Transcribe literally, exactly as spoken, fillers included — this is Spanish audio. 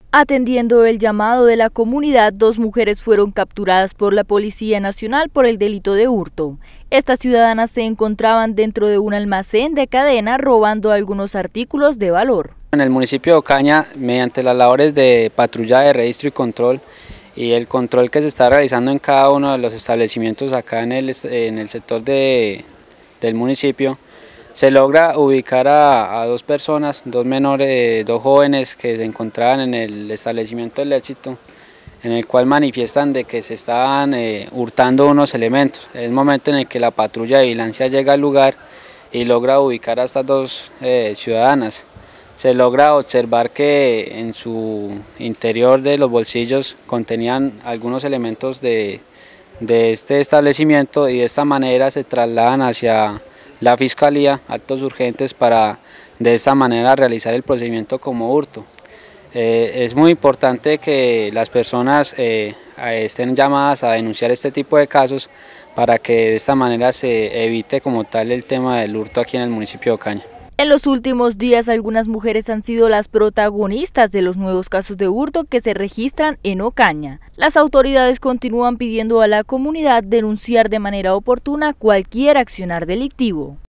Atendiendo el llamado de la comunidad, dos mujeres fueron capturadas por la Policía Nacional por el delito de hurto. Estas ciudadanas se encontraban dentro de un almacén de cadena robando algunos artículos de valor. En el municipio de Ocaña, mediante las labores de patrullaje, registro y control, y el control que se está realizando en cada uno de los establecimientos acá en el, en el sector de, del municipio, se logra ubicar a, a dos personas, dos menores, dos jóvenes que se encontraban en el establecimiento del Éxito, en el cual manifiestan de que se estaban eh, hurtando unos elementos. Es el momento en el que la patrulla de vigilancia llega al lugar y logra ubicar a estas dos eh, ciudadanas. Se logra observar que en su interior de los bolsillos contenían algunos elementos de, de este establecimiento, y de esta manera se trasladan hacia la Fiscalía, actos urgentes, para de esta manera realizar el procedimiento como hurto. Eh, es muy importante que las personas eh, estén llamadas a denunciar este tipo de casos para que de esta manera se evite como tal el tema del hurto aquí en el municipio de Ocaña. En los últimos días, algunas mujeres han sido las protagonistas de los nuevos casos de hurto que se registran en Ocaña. Las autoridades continúan pidiendo a la comunidad denunciar de manera oportuna cualquier accionar delictivo.